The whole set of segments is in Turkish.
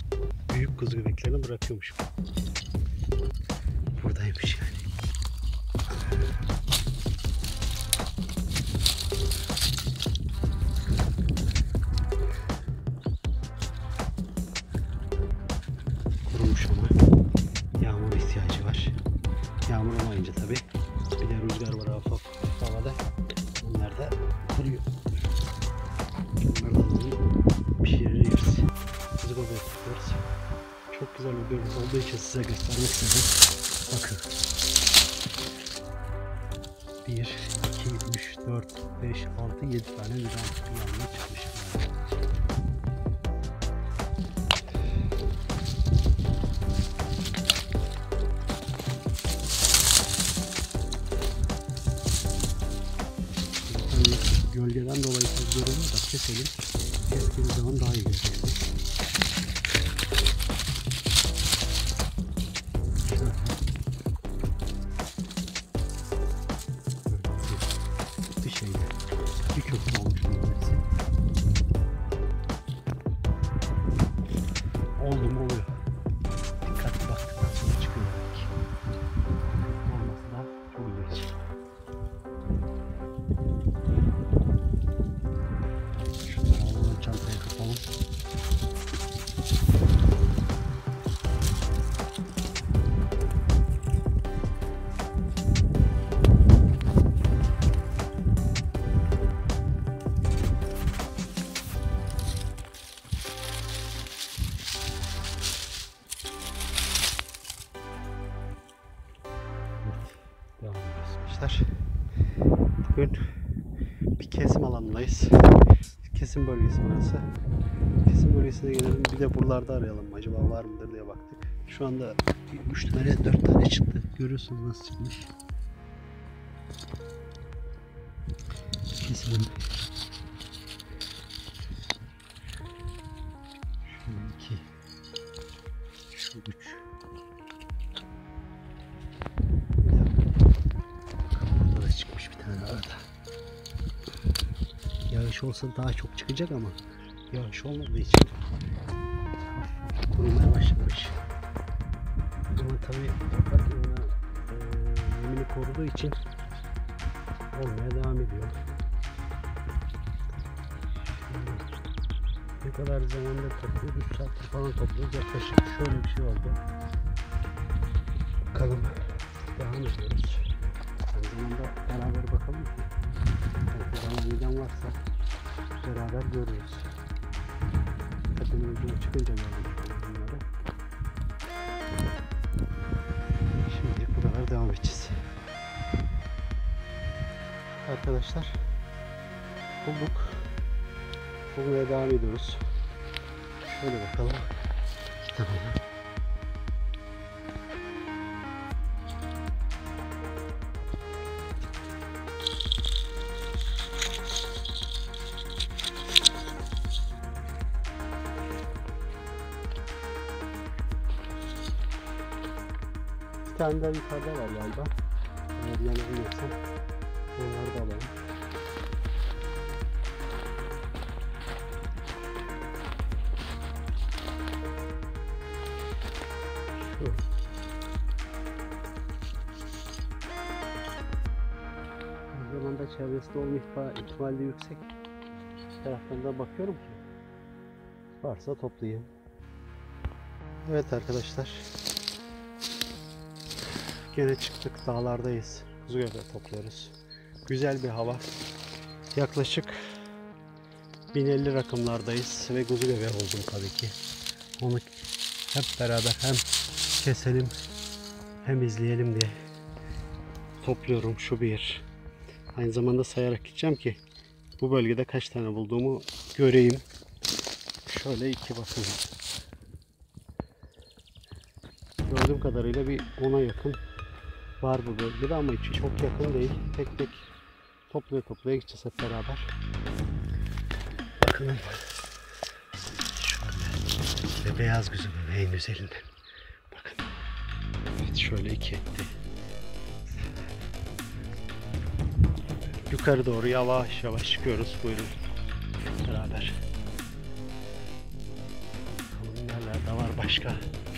büyük kuzu göbeklerini bırakıyormuş. Buradaymış yani. Kurumuş ama yağmur ihtiyacı var. Yağmur olmayınca tabi bir de rüzgar var hafif havada. Onlar da kuruyor. Bunları da alalım, pişiririz. Kuzu göbek yapıyoruz. Çok güzel bir görüntü olduğu için size göstermek istedim. Bakın. 1, 2, 3, 4, 5, 6, 7 tane bir yanına çıkmış. Gölgeden dolayı görünüyor da keselim. Kestiğimiz zaman daha iyi görünüyor. Bir şeyde. Bir köfte olmuş burası. Oldu mu oluyor. Dikkatli baktıktan sonra çıkıyor belki. Olması da çok ilginç. Şunları alalım, çantaya kapalım. Devam ediyoruz arkadaşlar. Bugün bir kesim alanındayız. Kesim bölgesi burası. Kesim bölgesine gelelim. Bir de buralarda arayalım. Acaba var mıdır diye baktık. Şu anda 3 tane 4 tane çıktı. Görüyorsunuz nasıl çıkmış. Keselim. Şu 2. Şu 3. Burada da çıkmış bir tane arada. Yağış olsa daha çok çıkacak ama yağış olmadığı için kurumaya başlamış. Ama tabii toprak nemini koruduğu için olmaya devam ediyor. Ne kadar zamanda topluyoruz? 3 saat falan topluyoruz. Yaklaşık şöyle bir şey oldu. Bakalım. Devam ediyoruz. Aynı zamanda beraber bakalım ki. Zaman giden varsa beraber görürüz. Kadının ucuna çıkınca gördüm bunları. Şimdilik bu kadar devam edeceğiz. Arkadaşlar bulduk. Bulmaya devam ediyoruz. Şöyle bakalım. Tamam. Bir tane daha yukarıda var galiba. Eğer yanılmıyorsam onları da alalım. Şu. O zaman da çevresinde olma ihtimali yüksek. Bir taraftan da bakıyorum ki varsa toplayayım. Evet arkadaşlar. Gene çıktık, dağlardayız. Kuzu göbeği topluyoruz. Güzel bir hava. Yaklaşık 1050 rakımlardayız ve kuzu göbeği oldum tabii ki. Onu hep beraber hem keselim hem izleyelim diye topluyorum. Şu bir. Aynı zamanda sayarak gideceğim ki bu bölgede kaç tane bulduğumu göreyim. Şöyle 2 bakın. Gördüğüm kadarıyla bir 10'a yakın var bu bölgede ama içi çok yakın değil. Tek tek toplaya gideceğiz hep beraber. Bakın. Şöyle. Ve beyaz kuzu göbeğin üzerinden. Bakın. Evet, şöyle 2 etti. Yukarı doğru yavaş yavaş çıkıyoruz. Buyurun. Beraber. Bakalım nerelerde var. başka.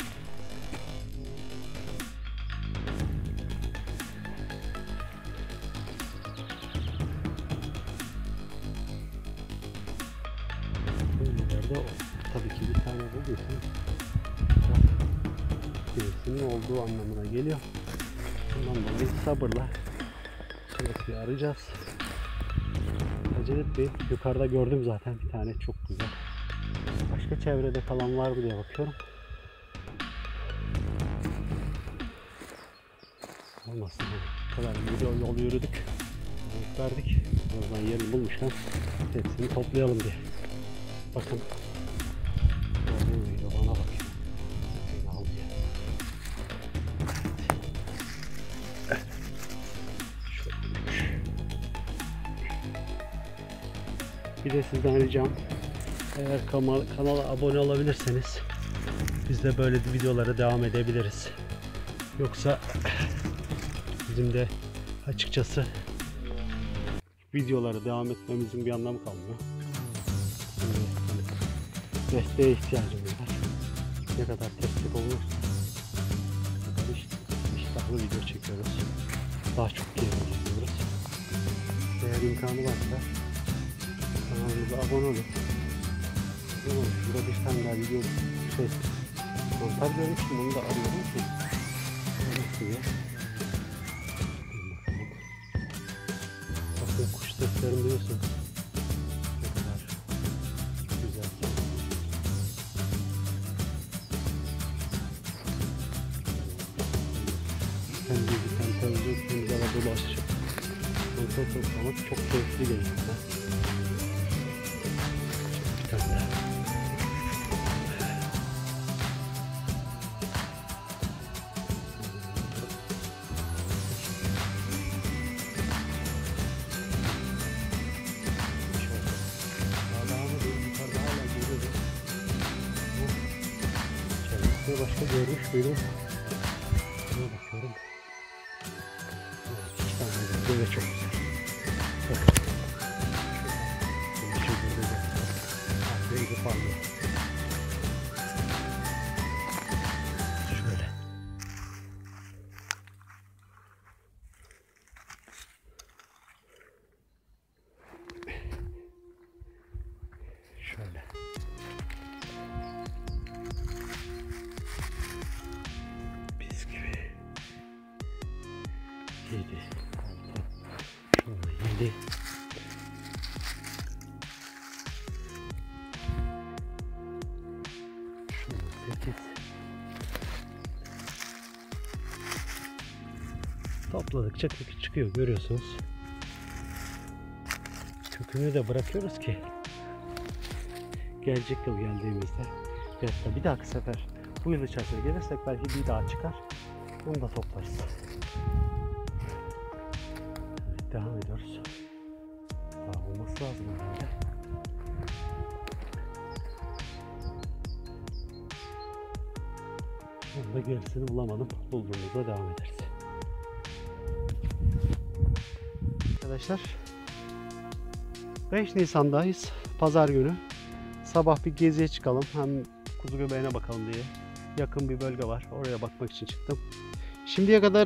Buralarda tabii ki bir tane bulduysanız birisinin olduğu anlamına geliyor. Bundan dolayı sabırla sürekli arayacağız. Acele etmeyin. Yukarıda gördüm zaten bir tane çok güzel. Başka çevrede kalan var mı diye bakıyorum. Olmasın. Bu kadar yol yürüdük. Verdik. Oradan yerini bulmuşken hepsini toplayalım diye. Bakın. Bana bakıyor. Beni al diye. Bir de sizden ricam, eğer kanala abone olabilirseniz biz de böyle videolara devam edebiliriz. Yoksa bizim de açıkçası videolara devam etmemizin bir anlamı kalmıyor. Desteğe ihtiyacımız var. Ne kadar destek olursa o kadar iştahlı video çekiyoruz. Daha çok geri çekiyoruz. Eğer imkanı varsa kanalımıza abone olun. Burada bir tane daha video mantar görmüştüm, onu da arıyorum ki nasıl diye. Bakın kuş seslerini duyuyorsunuz. Ne kadar güzel. Hem televizyon dolaşacak. Kontrol toplamak çok keyifli geliyor. Bir tane daha. Başka görmüş müydüm? Buna bakıyorum. Evet, 2 tane böyle çok güzel. Bakın. Şimdi şurada da rengi parlıyor. Şöyle. Şöyle. Pis gibi. 7. 7. Şurada 8. Topladıkça çıkıyor, görüyorsunuz. Kökünü de bırakıyoruz ki gelecek yıl geldiğimizde ya da bir dahaki sefer bu yıl içerisinde gelirsek belki bir daha çıkar. Onu da toplarız. Evet, devam ediyoruz. Daha olması lazım herhalde. Onu da gerisini bulamadım. Bulduğumuzda devam ederiz. Arkadaşlar 5 Nisan'dayız. Pazar günü. Sabah bir geziye çıkalım. Hem kuzu göbeğine bakalım diye. Yakın bir bölge var. Oraya bakmak için çıktım. Şimdiye kadar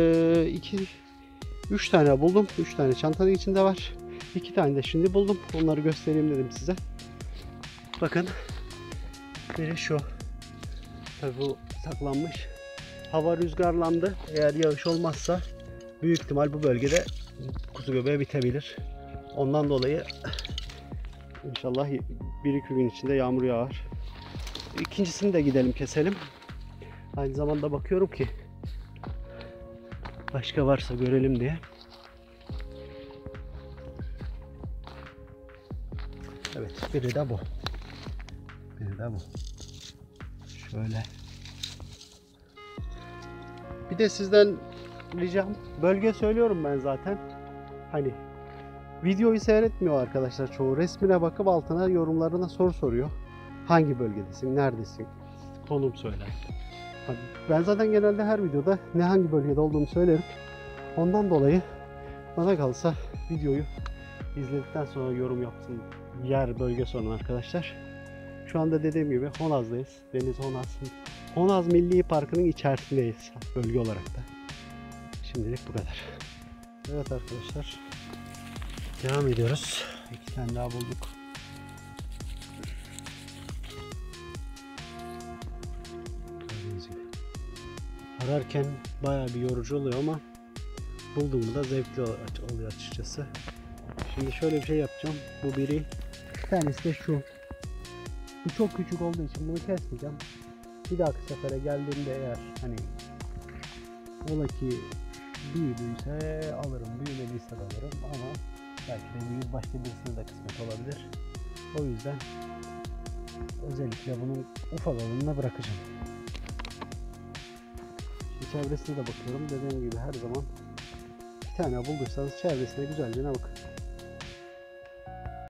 3 tane buldum. 3 tane çantanın içinde var. 2 tane de şimdi buldum. Onları göstereyim dedim size. Bakın. Biri şu. Tabii bu saklanmış. Hava rüzgarlandı. Eğer yağış olmazsa büyük ihtimal bu bölgede kuzu göbeği bitebilir. Ondan dolayı İnşallah 1-2 gün içinde yağmur yağar. İkincisini de gidelim keselim. Aynı zamanda bakıyorum ki başka varsa görelim diye. Evet, biri de bu. Biri de bu. Şöyle. Bir de sizden ricam, bölge söylüyorum ben zaten. Hani videoyu seyretmiyor arkadaşlar çoğu. Resmine bakıp altına yorumlarına soru soruyor. Hangi bölgedesin, neredesin, konum söyle. Ben zaten genelde her videoda hangi bölgede olduğumu söylerim. Ondan dolayı bana kalsa videoyu izledikten sonra yorum yapsın, yer bölge sorun arkadaşlar. Şu anda dediğim gibi Honaz'dayız. Deniz Honaz. Honaz Milli Parkı'nın içerisindeyiz bölge olarak da. Şimdilik bu kadar. Evet arkadaşlar. Devam ediyoruz. 2 tane daha bulduk. Gördüğünüz gibi. Ararken bayağı bir yorucu oluyor ama bulduğumda zevkli oluyor açıkçası. Şimdi şöyle bir şey yapacağım. Bu biri. Bir tanesi de şu. Bu çok küçük olduğu için bunu kesmeyeceğim. Bir dahaki sefere geldiğimde eğer hani ola ki büyüdüyse alırım, büyümediyse de alırım ama belki de büyür başka birisine de kısmet olabilir. O yüzden özellikle bunun ufak olanına bırakacağım. Şimdi çevresine de bakıyorum. Dediğim gibi her zaman bir tane bulduysanız çevresine güzelce bakın.